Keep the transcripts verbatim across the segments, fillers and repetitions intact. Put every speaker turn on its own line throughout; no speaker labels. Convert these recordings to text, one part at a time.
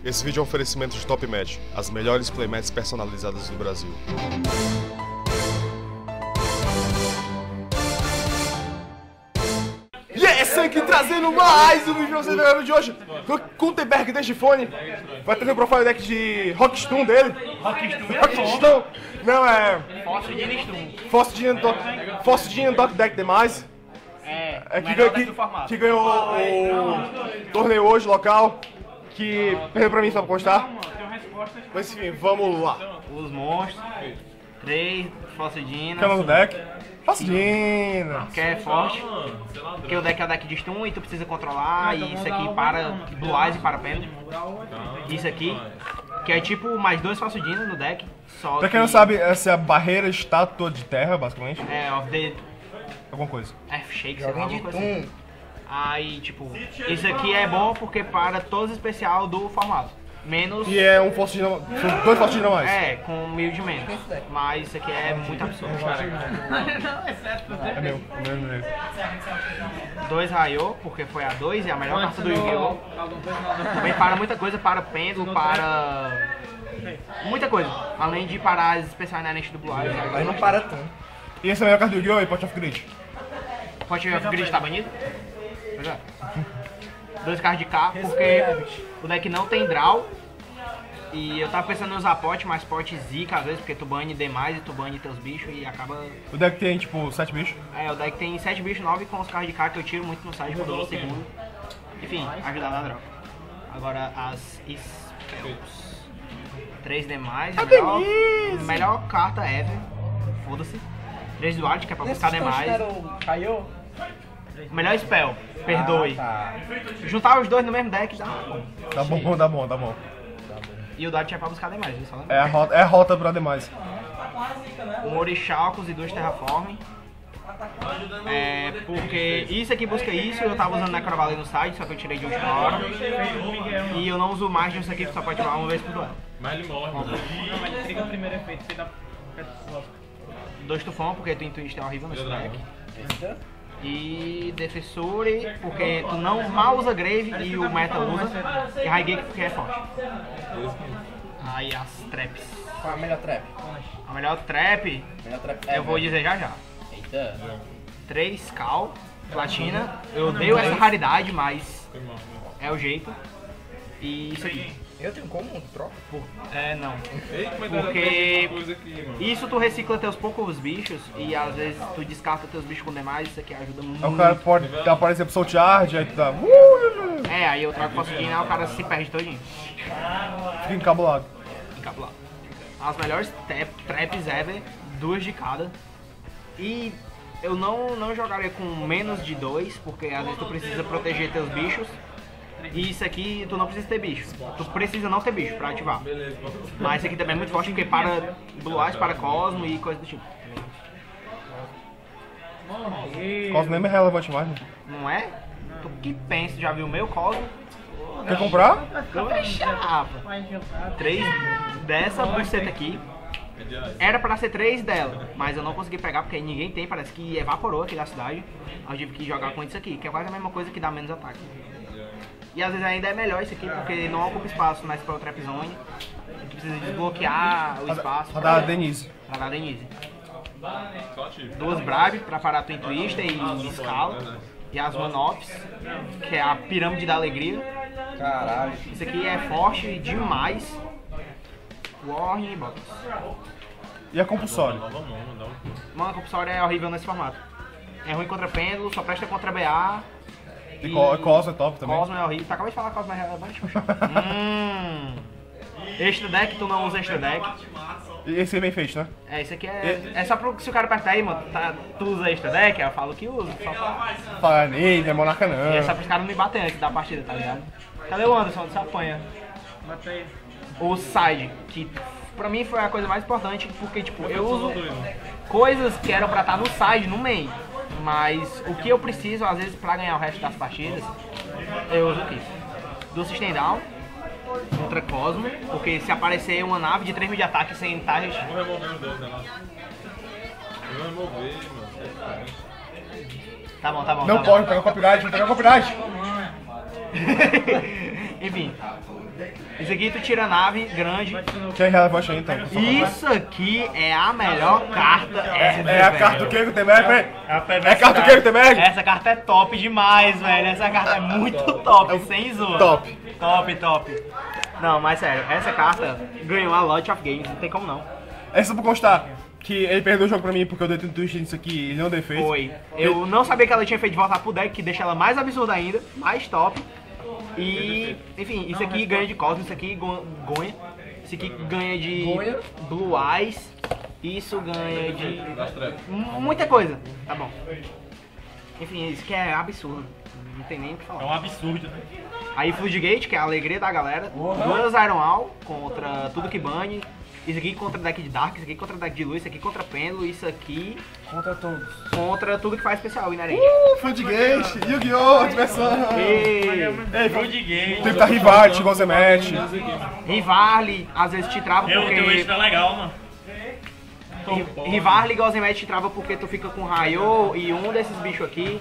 Esse vídeo é um oferecimento de Top Match, as melhores playmats personalizadas do Brasil. E yeah, é Sank trazendo mais um vídeo pra vocês de hoje. Gutenberg desde fone. Vai trazer o profile deck de Rockstone dele.
Rockstone?
Rockstone. Não, é...
Fossidino
Fossidino Dot Deck demais.
É,
é que, ganha, que, que ganhou o torneio hoje, local. Que perdeu pra mim só pra postar. Mas enfim, vamos lá.
Os monstros. Três, Fossidino.
Que é o nome do deck? Fossidino.
Que é forte. Porque o deck é o deck de stun e tu precisa controlar. E isso aqui para Blue Eyes e para Pêndulo. Isso aqui. Que é tipo mais dois Fossidino no deck. Só
pra quem não sabe, essa é a barreira estátua de terra, basicamente.
É, of the...
alguma coisa.
F-Shake, sei lá, alguma coisa assim. Aí, tipo, isso aqui é bom porque para todos os especial do formato. Menos...
E é um Fossidino, são dois Fossidino a mais.
É, com mil de menos. Mas isso aqui é muito absurdo.
É meu, é meu, é meu.
Dois Raiô, porque foi a dois e a melhor carta do Yu-Gi-Oh! Também para muita coisa, para Pêndulo, para... muita coisa. Além de parar as especiais na Nest do Blue Eyes.
Aí não para tanto.
E essa é a melhor carta do Yu-Gi-Oh! E Pot of Grid.
Pot of Grid tá banido? Pois é. Dois cards de K, porque o deck não tem draw. E eu tava pensando em usar pot, mas pot zica às vezes, porque tu bane demais e tu bane teus bichos e acaba...
O deck tem tipo sete bichos?
É, o deck tem sete bichos, nove com os cards de K que eu tiro muito no site quando eu vou segundo. Enfim, ajudar na draw. Agora as Spells. Três demais, a melhor, melhor carta ever. Foda-se. Três do arte, que é pra buscar demais.
Caiu?
Melhor spell, perdoe.
Ah, tá.
Juntar os dois no mesmo deck dá bom.
Tá bom, dá bom, dá bom.
E o Dart é pra buscar demais, viu? Só
é a rota, é a rota pra demais.
Um Orixalcos e dois Terraform. É, porque isso aqui busca isso, eu tava usando Necrovalley no site, só que eu tirei de última hora. E eu não uso mais disso aqui, que só pode ativar uma vez por duelo.
Mas ele morre.
Não, mas ele triga o primeiro efeito, você dá...
Dois Tufão, porque tu Intuist é horrível nesse deck. E Defensore, porque tu não mal usa Grave e o meta usa. E Highgate porque é forte. Aí as traps.
Qual a melhor trap?
A melhor trap,
Melhor trap
eu vou dizer já já.
Eita.
três Cal, Platina. Eu odeio essa raridade, mas é o jeito. E isso aqui.
Eu tenho como? Troca?
É, não.
Ei, mas
Porque
coisa aqui, mano.
isso tu recicla teus poucos bichos e às vezes tu descarta teus bichos com demais, isso aqui ajuda muito.
Aí o cara pode aparecer pro Soul Charge, aí tu dá...
É, aí eu trago Fossidino e o cara se perde todinho.
Fica encabulado.
Encapulado. As melhores trap, traps ever, duas de cada. E eu não, não jogaria com menos de dois, porque às vezes tu precisa proteger teus bichos. E isso aqui tu não precisa ter bicho. Tu precisa não ter bicho pra ativar. Mas esse aqui também é muito forte porque para Blue Eyes, para Cosmo e coisa do tipo.
Cosmo nem é relevante mais, né?
Não é? Tu que pensa, já viu o meu Cosmo?
Quer comprar?
Fecha, rapaz. Três dessa buceta aqui. Era pra ser três dela, mas eu não consegui pegar porque ninguém tem, parece que evaporou aqui da cidade. Eu tive que jogar com isso aqui, que é quase a mesma coisa que dá menos ataque. E às vezes ainda é melhor isso aqui porque não ocupa espaço na Spell Trap Zone. Tu precisa desbloquear o espaço
Pra dar Denise.
pra dar Denise. Duas Bribe pra parar tua Twister e escala. E as One-Offs, que é a Pirâmide da Alegria.
Caralho.
Isso aqui é forte demais. Warren e Botas.
E a compulsória?
Mano, a compulsória é horrível nesse formato. É ruim contra Pêndulo, só presta contra B A.
E Co- Cosmo é top também.
Cosmo é horrível. Tu acabou de falar que Cosmo é relevante? hum. Extra deck, tu não usa extra deck.
E esse é bem feito, né?
É, isso aqui é. É só pro se o cara apertar aí, mano, tá, tu usa extra deck, eu falo que uso. Só pra...
Fala nele, é monarca
E é só
não.
pros caras não me baterem antes da partida, tá ligado? Cadê o Anderson? Você apanha.
Matei.
O side, que pra mim foi a coisa mais importante, porque tipo, eu uso coisas que eram pra estar no side, no main. Mas o que eu preciso, às vezes, pra ganhar o resto das partidas, eu uso aqui. Do System Down, contra Cosmo, porque se aparecer uma nave de três mil de ataque sem target...
Vou remover o dedo dela. Eu vou remover, mano.
Tá bom, tá bom.
Não
tá
pode pegar o copyright, não pegar o copyright.
Enfim, Isso aqui tu tira a nave grande.
Que é relevante aí, então.
Isso aqui é a melhor carta ever,
É a
velho.
carta do que que tem merda, velho? É a carta do que que tem merda?
Essa carta é top demais, velho. Essa carta é muito top, sem zoa.
Top.
Top, top. Não, mas sério, essa carta ganhou a Lot of Games, não tem como não.
É só pra constar que ele perdeu o jogo pra mim porque eu dei um twist nisso aqui e ele não deu efeito.
Foi. Eu não sabia que ela tinha feito voltar pro deck, que deixa ela mais absurda ainda, mais top. E, enfim, isso aqui ganha de Cosmo, isso aqui go- ganha. Isso aqui ganha de
Gonha.
Blue Eyes. Isso ganha de M- muita coisa. Tá bom. Enfim, isso que é absurdo. Não tem nem o que
É
falar.
um absurdo, né?
Aí Floodgate, que é a alegria da galera. Duas Iron All contra tudo que bane. Isso aqui contra deck de Dark, isso aqui contra deck de luz, isso aqui contra Pêndulo, isso aqui
Contra todos.
contra tudo que faz especial inerente.
Uh, Floodgate, Yu-Gi-Oh! Diversão!
E
Ei,
Floodgate.
tem que tá Rivart, Gozemet.
Rivarli às vezes te trava
Meu, teu eixo
porque.
é legal, mano.
Ri- Rivarli e Gozemet te trava porque tu fica com Raio e um desses bichos aqui.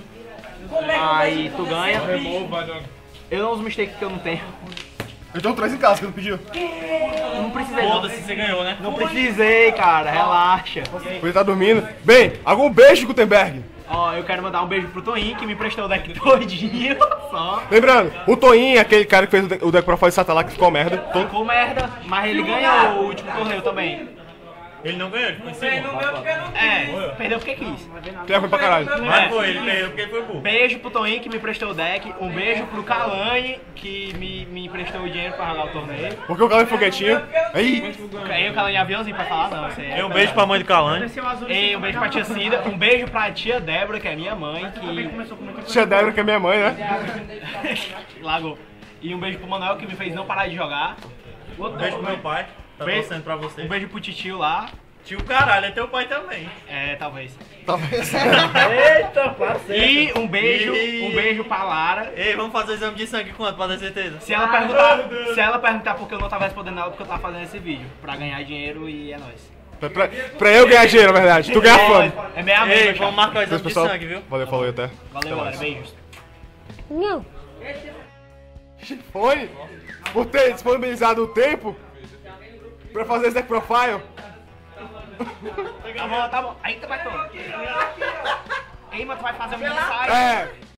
Aí tu ganha.
Remove, vai jogar.
Eu não uso mistake que eu não tenho.
Eu tenho três em casa que ele pediu.
Não precisei. Não,
Foda-se, você ganhou, né?
não precisei, cara. Relaxa.
Ele tá dormindo. Bem, algum beijo, Gutenberg.
Ó, eu quero mandar um beijo pro Toin, que me prestou o deck todinho. Só.
Lembrando, o Toinho, aquele cara que fez o deck, o deck Profile Satellite que ficou merda. To-
Ficou merda, mas ele ganhou o último torneio também.
Ele não ganhou, ele foi em segundo.
É, perdeu porque quis.
Tem ruim pra caralho.
Mas foi, ele perdeu porque ele foi burro.
Beijo pro Toin, que me prestou o deck. Um beijo pro Kalani, que me, me emprestou o dinheiro pra jogar o torneio.
Porque o cara é foguetinho. Aí,
Aí o Kalani aviãozinho pra falar, não. Isso aí é
E um beijo pra mãe do Kalani.
E um beijo pra tia Cida, um beijo pra tia Débora, que é minha mãe, que
tia Débora, que é minha mãe, né?
largou. E um beijo pro Manuel, que me fez não parar de jogar.
Um beijo pro meu pai. Tá
Beijo-
torcendo pra você.
Um beijo pro titio lá.
Tio caralho, é teu pai também.
É, talvez.
Talvez.
Eita, parceiro.
E um beijo,
Ih.
um beijo pra Lara.
Ei, vamos fazer o exame de sangue quanto, pra ter certeza?
Se ela perguntar, se ela perguntar por que eu não tava respondendo ela, porque eu tava fazendo esse vídeo. Pra ganhar dinheiro e é nóis.
Pra, pra, pra eu ganhar dinheiro, na verdade. Tu ganhar fama.
É meia
Ei,
meia,
vamos marcar o
Então,
exame de
pessoal,
sangue, viu?
valeu, falou e até.
Valeu, galera. Beijos.
Chifone, por ter disponibilizado o tempo pra fazer esse deck profile.
Tá bom, tá bom. Aí tu vai tomar. Ei, mas tu vai fazer um ensaio.
É.